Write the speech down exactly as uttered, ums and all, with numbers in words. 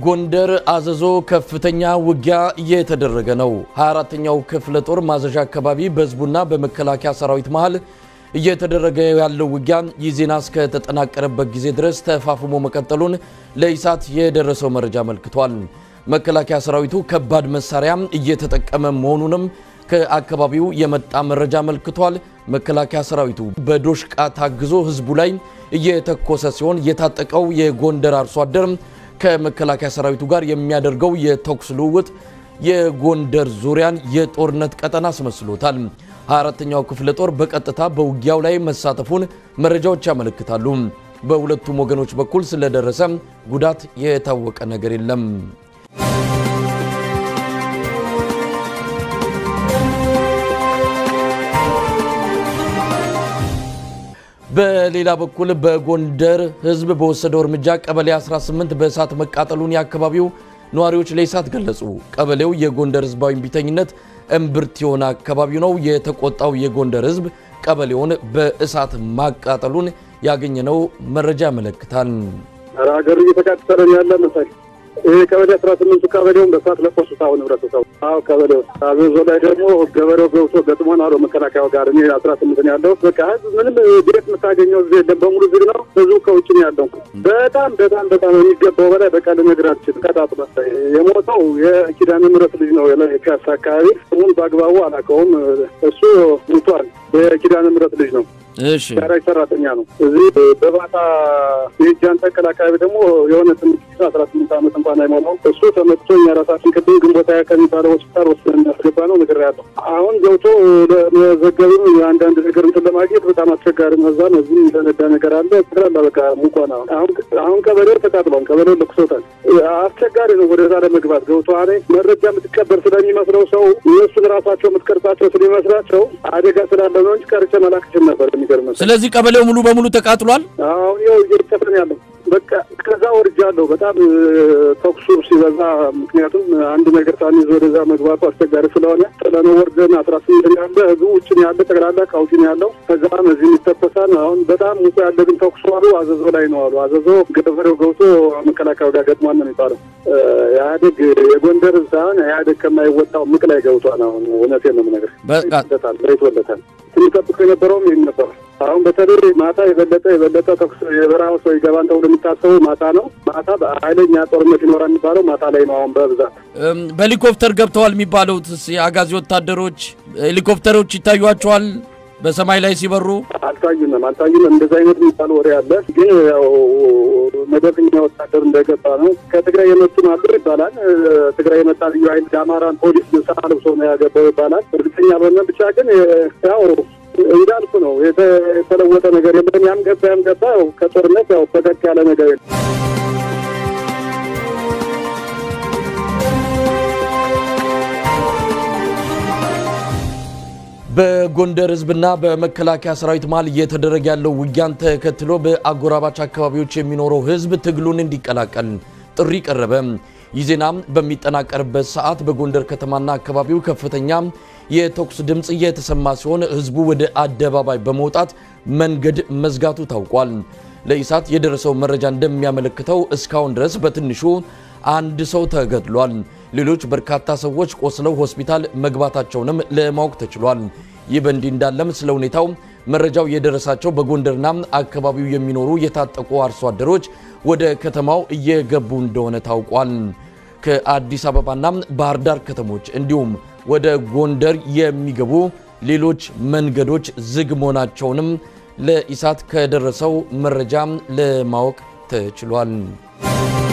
በጎንደር አዘዞ ከፍተኛ ውጊያ እየተደረገ ነው። ሃያ አራተኛው ክፍለ ጦር ማዘዣ አካባቢ በህዝቡና በመከላከያ ሰራዊት መሃል እየተደረገ ያለው ውጊያ ይዜና እስከ ተጠናቀረበት ጊዜ ድረስ ተፋፍሞ መቀጠሉን ለኢሳት የደረሰው መረጃ መልክቷል። መከላከያ ሰራዊቱ ከባድ መሳሪያ እየተጠቀመ መሆኑንም ከአካባቢው የመጣ መረጃ መልክቷል። መከላከያ ሰራዊቱ በዶሽቃ ታግዞ ህዝቡ ላይ እየተኮሰ ሲሆን የታጠቀው የጎንደር አርሶ አደር ከመከላከያ ሰራዊቱ ጋር የሚያደርገው የተኩስ ልውውጥ የጎንደር ዙሪያን የጦርነት ቀጠና አስመስሎታል። ሃያ አራተኛው ክፍለ ጦር በቀጥታ በውጊያው ላይ መሳተፉን መረጃዎች ያመለክታሉ። በሁለቱም ወገኖች በኩል ስለደረሰ ጉዳት የታወቀ ነገር የለም። በሌላ በኩል በጎንደር ህዝብ በወሰደው እርምጃ ቀበሌ አስራ ስምንት በእሳት መቃጠሉን ያከባቢው ነዋሪዎች ለኢሳት ገለጹ። ቀበሌው የጎንደር ህዝባዊ ቢተኝነት እምብርት የሆነ አካባቢው ነው። የተቆጣው የጎንደር ህዝብ ቀበሌውን በእሳት ማቃጠሉን ያገኘነው መረጃ ያመለክታል። ሀገሩ እየተቃጠለ ያለ መሰል ይሄ ቀበሌ አስራ ስምንት ቀበሌውን በእሳት ለቆሱታው ንብረቱ ሰው አው ቀበሌው አዘዞ ላይ ደግሞ ገበሬው ገብቶ ገጥሞን አለው መከላከያው ጋር እኔ አስራ ስምንት ነው ያለው። በቃ ምንም ቤት መታገኘው ዘለ በሙሉ ዝግ ነው። ብዙ ከውጭ ነው ያለው። በጣም በጣም በጣም የሚገባው በላይ በቃ ለነግራችን ቀጣጥሎ የሞተው የኪዳነ ምሕረት ልጅ ነው። የፒያሳ አካባቢ ሁሉ ባግባቡ አላቀውም። እሱ ሙቷል። የኪዳነ ምሕረት ልጅ ነው። እሺ ያራይ ሰራተኛ ነው። እዚህ በባታ የጃን ተከላ አካባቢ ደግሞ የሆነ ትንሽ አስራ ስምንት አመት እንኳን አይሞላው እሱ ተመጥቶ የራሳችን ቅድም ግንቦት ሃያ ከሚባለው ሆስፒታል ወስደን ያስገባ ነው ነገር ያለው። አሁን ገብቶ ለመዘገቡ አንዳንድ ነገር እንትን ለማግኘት በጣም አስቸጋሪ ነው። እዛም እዚህ የተነዳ ነገር አለ። ተራላ በቃ ሙቋና አሁን አሁን ቀበሌው ተቃጥሏል። ቀበሌው ለክሶታል። አስቸጋሪ ነው ወደዛ ለመግባት ገብቶ አሬ መረጃ የምትቀበል ስለሚመስለው ሰው እነሱን ራሳቸው የምትቀርጻቸው ስለሚመስላቸው አደጋ ስላለ ነው እንጂ ቀርጨ መላክ ነበር። ስለዚህ ቀበሌው ሙሉ በሙሉ ተቃጥሏል። አዎ ይኸው እየተፈነ ያለው በቃ ከዛ ወርጃለሁ። በጣም ተኩሱ ሲበዛ ምክንያቱም አንድ ነገር ታንይዞ ወደዛ መግባቱ አስቸጋሪ ስለሆነ ስለነው ወርደን አስራ ስምንት ያለ ህዝቡ ውጭ ነው ያለ ጠቅላላ ካውቲ ነው ያለው። ከዛም እዚህ ይተፈሳል። አሁን በጣም ሙቆ ያለ ግን ተኩሱ አሉ አዘዞ ላይ ነው አሉ። አዘዞ ገበሬው ገብቶ መከላከያው ጋር ገጥሟል ነው የሚባለው። ያደግ የጎንደር ሳይሆን ያደግ ከማይወጣው ምቅ ላይ ገብቷል። አሁን እውነቴን ነው ነገር በቃ ተጣጣ ይተወለታል። ሲጠብቅ የነበረውም ይሄን ነበር። አሁን በተለይ ማታ የበለጠ የበለጠ ተኩስ የበራው ሰው ይገባን ተብሎ የሚታሰበው ማታ ነው። ማታ በኃይለኛ ጦርነት ይኖራል የሚባለው ማታ ላይ ነው። አሁን በብዛት በሄሊኮፕተር ገብተዋል የሚባለው የአጋዚ ወታደሮች ሄሊኮፕተሮች ይታዩአቸዋል በሰማይ ላይ ሲበሩ አልታዩንም አልታዩንም እንደዛ አይነት የሚባል ወሬ አለ። ግን ያው መደበኛ ወታደር እንደገባ ነው። ከትግራይ የመጡ ማለት ይባላል። ትግራይ የመጣ ልዩ ኃይል አማራን ፖሊስ ሰላም ሰው ነው ያገባው ይባላል። እርግጠኛ ባልሆንም ብቻ ግን ያው እንዳልኩ ነው የተለወጠ ነገር የለም። ያም ገባ ያም ገባ ከጦርነት ያው ፈቀቅ ያለ ነገር የለም። በጎንደር ህዝብና በመከላከያ ሰራዊት መሃል እየተደረገ ያለው ውጊያን ተከትሎ በአጎራባች አካባቢዎች የሚኖረው ህዝብ ትግሉን እንዲቀላቀል ጥሪ ቀረበ። ይዜና በሚጠናቀርበት ሰዓት በጎንደር ከተማና አካባቢው ከፍተኛ የተኩስ ድምጽ እየተሰማ ሲሆን ህዝቡ ወደ አደባባይ በመውጣት መንገድ መዝጋቱ ታውቋል። ለኢሳት የደረሰው መረጃ እንደሚያመለክተው እስካሁን ድረስ በትንሹ አንድ ሰው ተገድሏል። ሌሎች በርካታ ሰዎች ቆስለው ሆስፒታል መግባታቸውንም ለማወቅ ተችሏል። ይህ በእንዲህ እንዳለም ስለ ሁኔታው መረጃው የደረሳቸው በጎንደርና አካባቢው የሚኖሩ የታጠቁ አርሶ አደሮች ወደ ከተማው እየገቡ እንደሆነ ታውቋል። ከአዲስ አበባና ባህር ዳር ከተሞች እንዲሁም ወደ ጎንደር የሚገቡ ሌሎች መንገዶች ዝግ መሆናቸውንም ለኢሳት ከደረሰው መረጃ ለማወቅ ተችሏል።